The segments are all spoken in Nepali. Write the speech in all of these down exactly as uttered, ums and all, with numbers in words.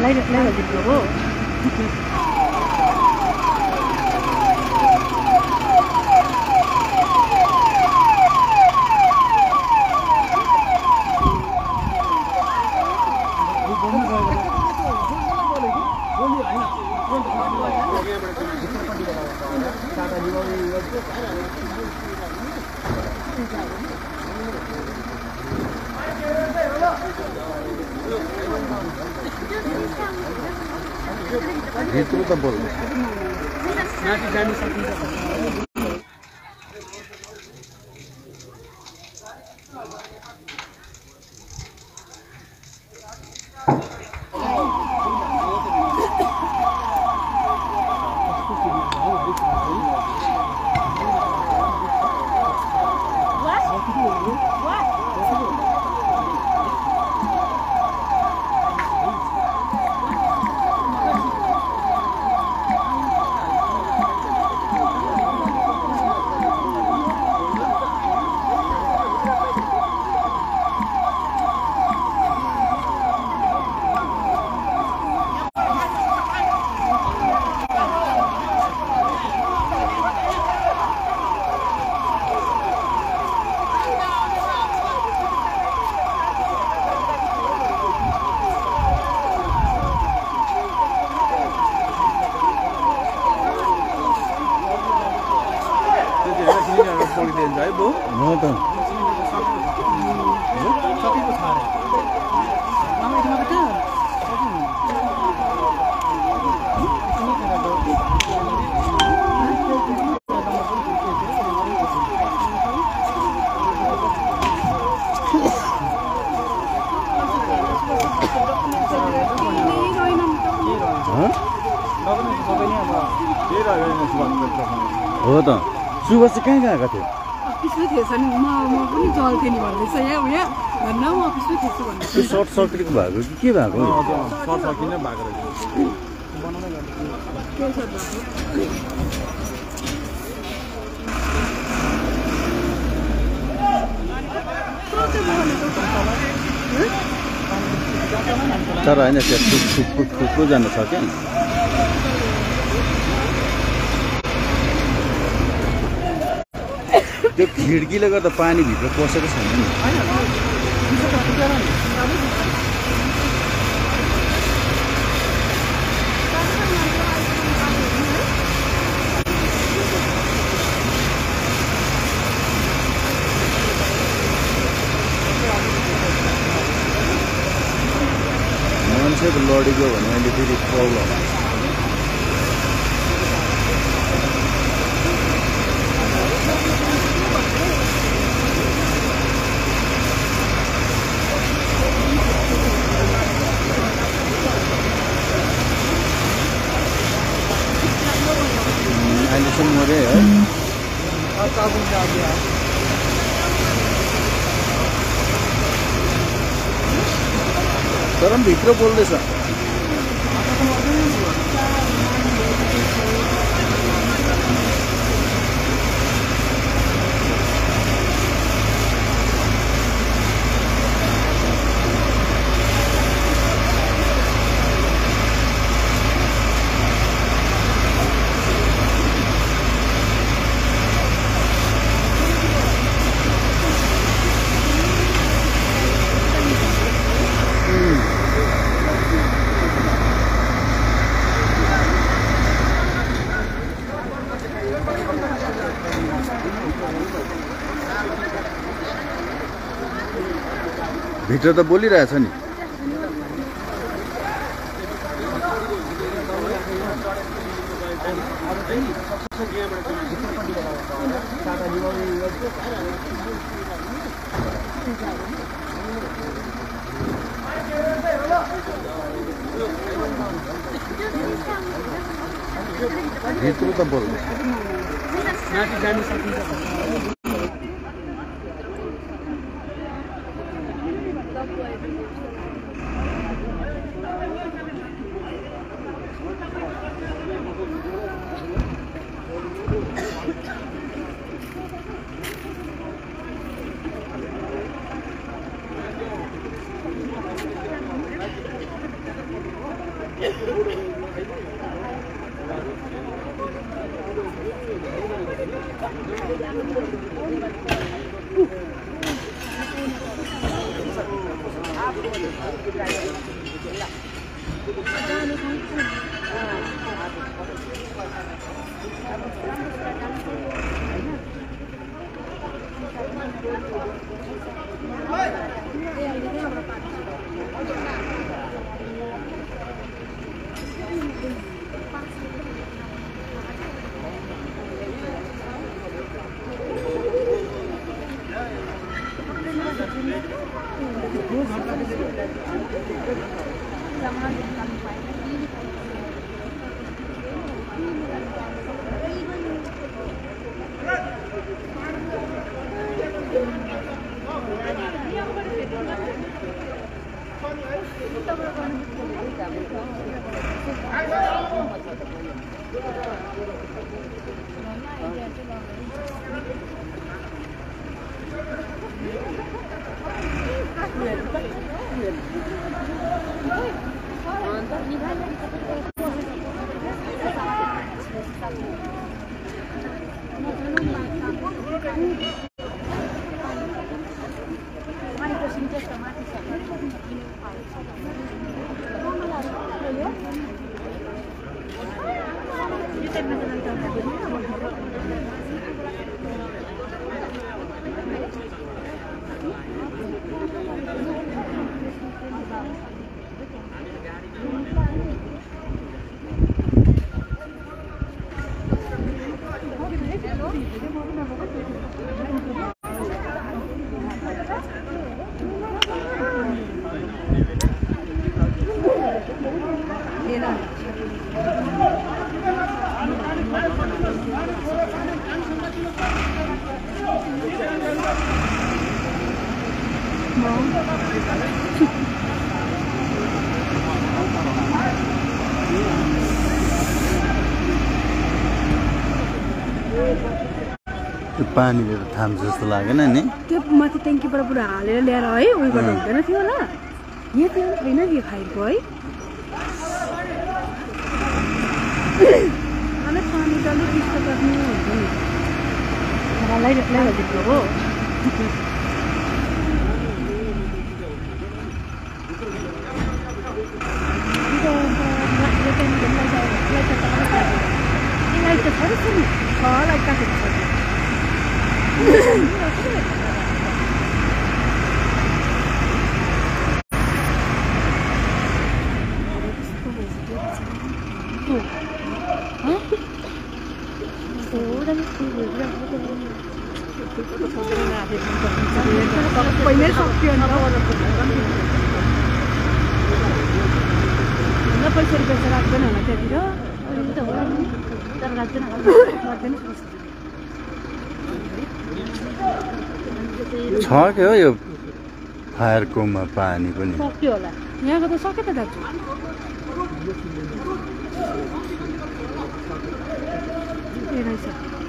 लगाइदिएको हो भित्र त बोल्नु माथि जानु सकिन्छ हो त सकेको छ अरे हो त सुबह चाहिँ कहाँ गएको थियो अफिसमै थिएछ नि म म पनि चल्थेँ नि भन्दैछ यहाँ उहाँ भन्न म अफिसमै थिएछु भन्दैछ त्यो सर्ट सर्किट भएको कि के भएको सर्ट सर्किट नै भएको रहेछ तर होइन त्यहाँ थुप्रो थुप्रो जानु छ क्या त्यो खिड्कीले गर्दा पानी भित्र पसेको छैन नि मान्छेको लडेको भने अहिले फेरि प्रब्लम अहिलेसम्म मरे है तर पनि भित्र बोल्दैछ भित्र त बोलिरहेछ नि भित्र त बोल्नु माथि जानु सकिन्छ पानीले त थाम्छ जस्तो लागेन नि त्यो माथि ट्याङ्कीबाट पुरा हालेर ल्याएर है उयो गर्नु हुँदैन थियो होला यहाँ त्यो छैन कि फाइलको है अलिक पानी त अलिक यस्तो गर्नु हुन्छ नि मलाई लगाइदिएको हो लाइट त छ नि छ लाइट काटेको छ पहिल्यै सक्यो नि त पैसा रुपियाँ चाहिँ राख्दैन होला त्यहाँतिर राख्दैन राख्दैन छ के हो यो फायरकोमा पानी पनि सक्यो होला यहाँको त सक्यो त दाजु ए रहेछ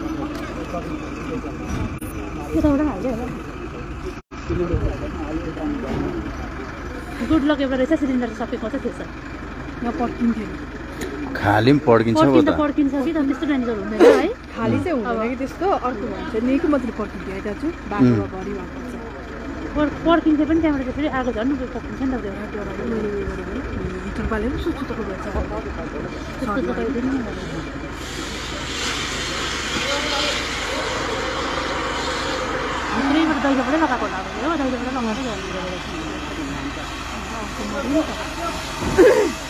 यताबाट हाल्यो होला गुड लक एउटा रहेछ सिलिन्डर सकेको चाहिँ थिएछ यहाँ पर्किन्थ्यो खाली पनि पड्किन्छ त पड्किन्छ कि त त्यस्तो डेन्जर हुँदैन है खाली चाहिँ हुँदैन कि त्यस्तो अर्को भन्छ निकै मात्रै पड्किन्थ्यो है दाजु बाटोमा भरि भएको छ पड्किन्छ पनि त्यहाँबाट चाहिँ फेरि आगो झन् पड्किन्छ नि त हिटर पालेर सुचुतको भएछ भित्रैबाट दैलोबाटै लगाएको होला हो दैलोबाट लगाउँदै जानु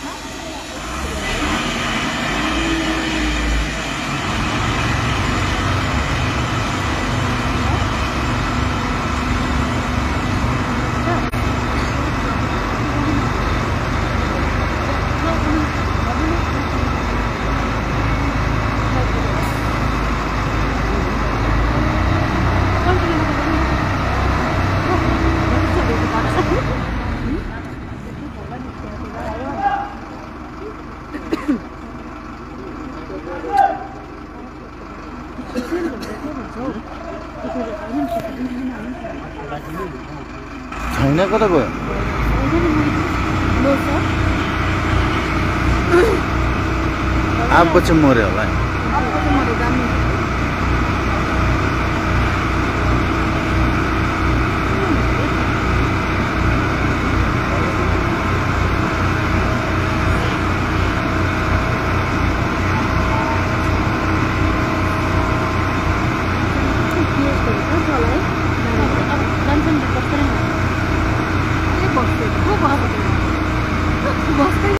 छैन कता गयो अब चाहिँ मऱ्यो होला नि अब चाहिँ मरे जानु